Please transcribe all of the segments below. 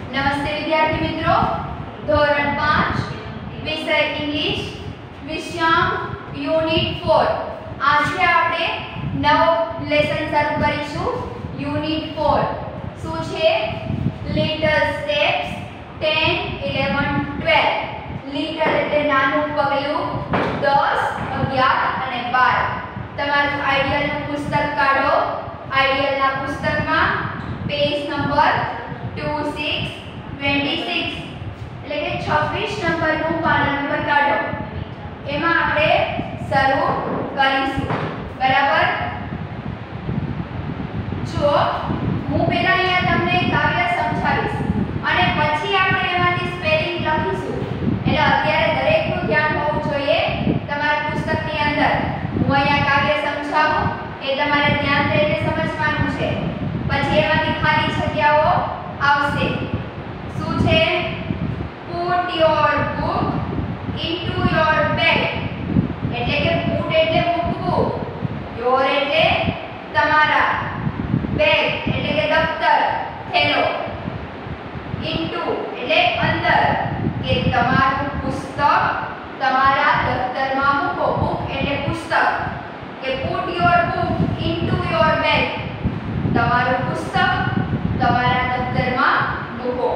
નમસ્તે વિદ્યાર્થી મિત્રો, ધોરણ 5 વિષય ઇંગ્લિશ વિષયાંક યુનિટ 4. આજે આપણે નવો લેસન શરૂ કરીશું. યુનિટ 4 શું છે? Little steps 10, 11, 12. લિટલ એટલે નાનું પગલું, 10, 11 અને 12. તમારું આઈડિયલનું પુસ્તક કાઢો. આઈડિયલના પુસ્તકમાં પેજ નંબર 2626 એટલે કે 26 નંબરનું પાના નંબર કાઢો. એમાં આપણે શરૂ કરીશું. બરાબર? જો હું પહેલા અહીંયા તમને કાવ્ય સમજાવીશ અને પછી આપણે એમાંથી સ્પેલિંગ લખીશું. એટલે અત્યારે દરેકનું ધ્યાન હોવું જોઈએ તમારા પુસ્તકની અંદર. હું અહીંયા કાવ્ય સમજાવું એ તમારે ધ્યાન દઈને સમજવાનું છે. પછી એમાંથી ખાલી જગ્યાઓ આવશે. શું છે? Put your book into your bag. એટલે કે put એટલે મૂકવું, your એટલે તમારા, bag એટલે કે દફતર, થેલો, into એટલે અંદર, કે તમારું પુસ્તક તમારા દફતરમાં મૂકો. book એટલે પુસ્તક, કે put your book into your bag. તમારું પુસ્તક તમારા દફતરમાં મૂકો.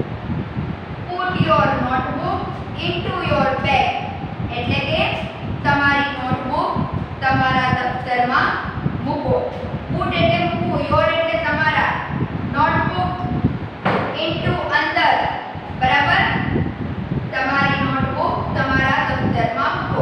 Put your notebook into your bag. એટલે કે તમારી નોટબુક તમારા દફતરમાં મૂકો. Put એટલે મૂકવું, your એટલે તમારા, notebook into અંદર. બરાબર? તમારી નોટબુક તમારા દફતરમાં મૂકો.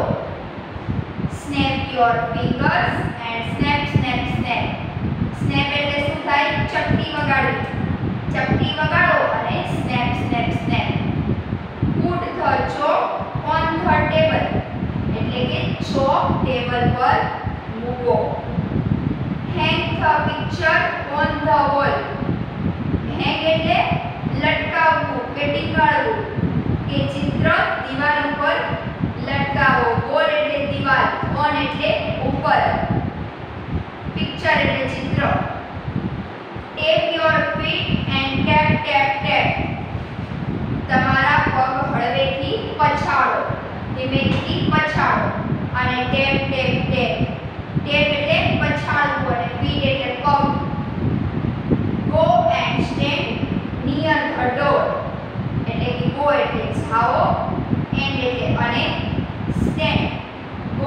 Snap your fingers and snap snap snap. Snap એટલે શું થાય? ચપટી વગાડવી. ચપટી વગાડો અને snap snap snap. Put the chalk on the table. એટલે કે chalk ટેબલ પર મૂકો. Hang the picture on the wall. Hang એટલે લટકાવવું કે ટીંગાળવું, કે ચિત્ર દીવાલ ઉપર લટકાવો. wall એટલે દીવાલ, on એટલે ઉપર, picture એટલે ચિત્ર. Tap your feet and tap tap tap. તમારા પગ હળવેથી પછાડો, ધીમેથી પછાડો અને ટેપ ટેપ ટેપ. ટેપ એટલે પછાડવું અને ફીટ એટલે પગ. Go and stand near the door. એટલે કે go એટલે જાઓ, and એટલે અને, stand. Go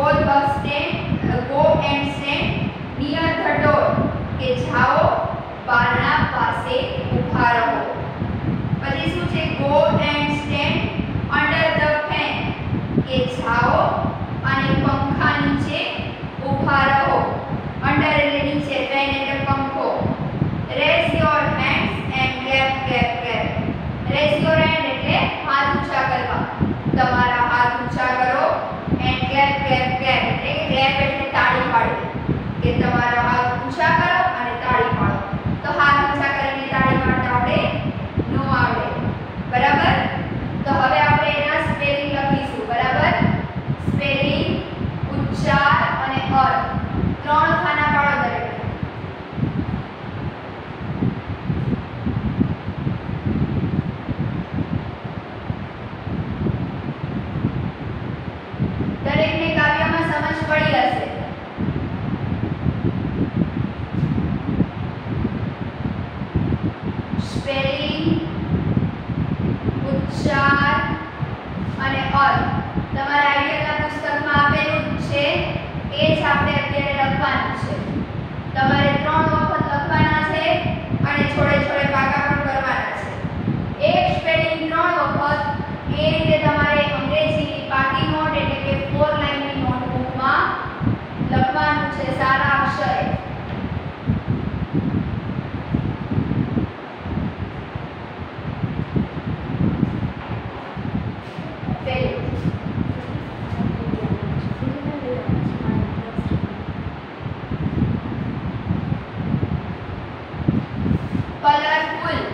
and stand near the door. કે જાઓ, બારણા પાસે ઊભા રહો. પછી શું છે? Go and stand under the fan. કે જાઓ અને પંખા નીચે ઊભા રહો. Under એટલે નીચે, fan એટલે પંખો. Raise your hands and clap clap clap. Raise your hand એટલે હાથ ઊંચા કરવા. તમારા હાથ ઊંચા કરો. and clap clap clap એટલે clap એટલે તાળી પાડવી. કે તમારા હાથ ઊંચા કરો અને તાળી પાડો. તો હાથ ઊંચા કરીને તાળી પાડતા આવડે? નો આવડે. બરાબર? તો હવે આપણે એના સ્પેલિંગ લખીશું. બરાબર? સ્પેલિંગ, ઉચ્ચાર અને અર્થ. 3 ખાના પાડો દરેક. દરેકને કાવ્યમાં સમજ પડી હશે. સ્પેલિંગ, ઉચ્ચાર અને અર્થ તમારા આઈડિયલના પુસ્તકમાં આપેલું જ છે. એ જ આપણે અત્યારે લખવાનું છે. તમારે 3 વખત લખવાના છે અને છોડે છોડે પાકા પણ કરવાના છે. એક સ્પેલિંગ 3 વખત. એ રીતે તમારે અંગ્રેજીની પાકી નોટ એટલે કે 4 લાઇનની નોટબુકમાં લખવાનું છે સારા અક્ષરે. કલરફુલ.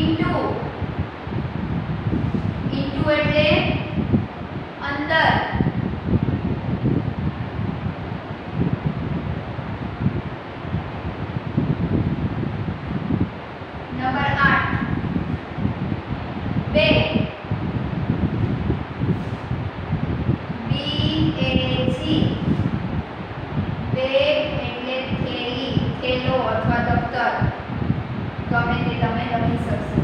ઇન્ટુ એટલે અંદર. નંબર 8 બે. બેગ એટલે થેલી, થેલો અથવા દફતર, ગમે તે તમે લખી શકશો.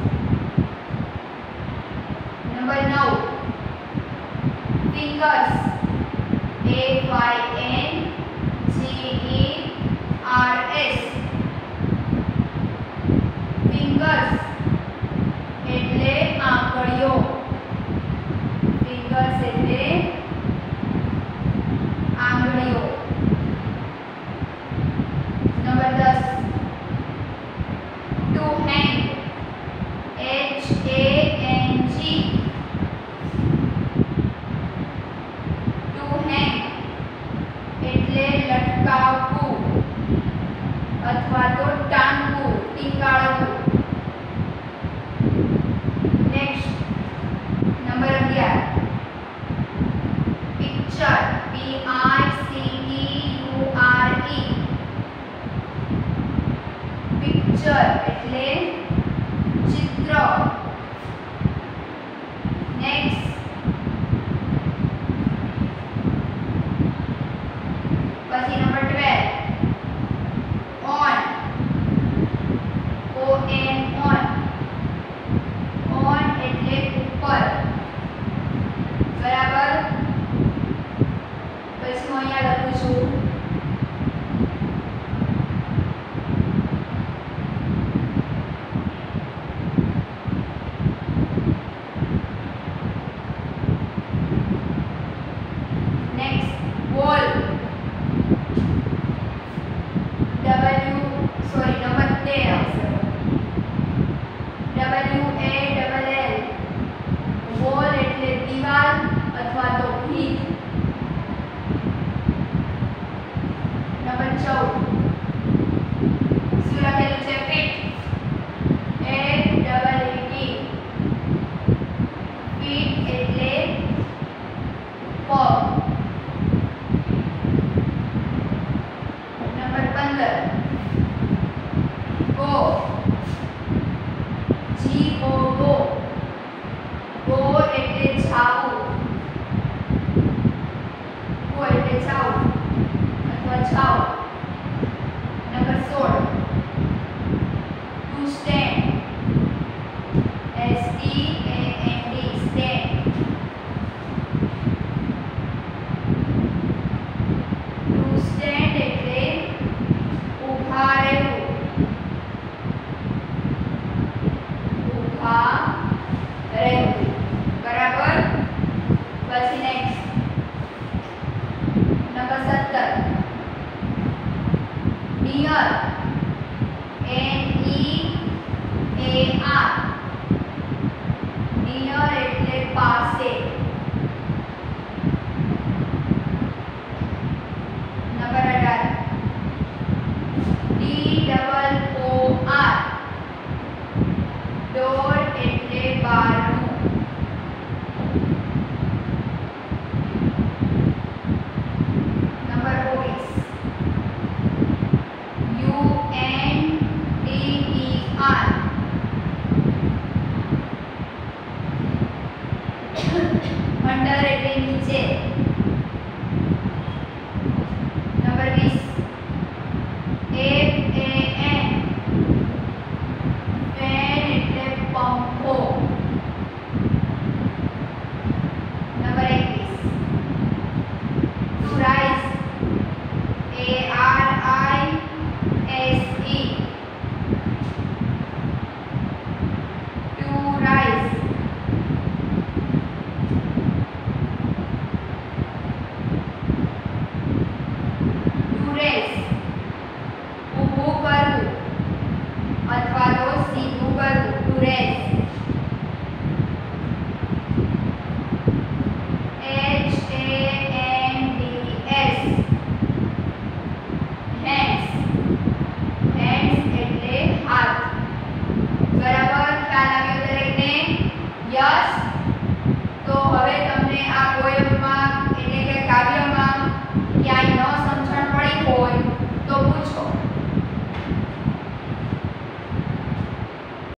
Number 9 fingers, FINGERS. ફિંગર્સ એટલે આંગળીઓ, ફિંગર્સ એટલે આંગળીઓ. Number 10 to hang, HANG. To hang એટલે લટકાવવું અથવા તો ટાંગવું, ટીંગાળવું. Next number 11 picture, PICTURE. Picture એટલે ચિત્ર. નેક્સ્ટ પછી નંબર 12 ઓન, ON. ઓન એટલે ઉપર, બરાબર. પછી હું અહીંયા લખું છું નેક્સ્ટ વોલ, નંબર 13 આવશે, WALL. વોલ એટલે દીવાલ અથવા તો ભીત. નંબર 14 શું લખેલું છે? Fit, FEET. ફીટ એટલે પગ. Number 15 go, GO. ગો એટલે જાવું, ગો એટલે જાવું અથવા જાવ. Number 16 to stand, STAND. Stand. To stand એટલે ઊભા રહેવું, ઊભા રહેવું, બરાબર. પછી next number 17 near, NEAR. Near એટલે પાસે. Number 18 DOOR. ડોર એટલે બારણું. Number 19 UNDER. તો પૂછો.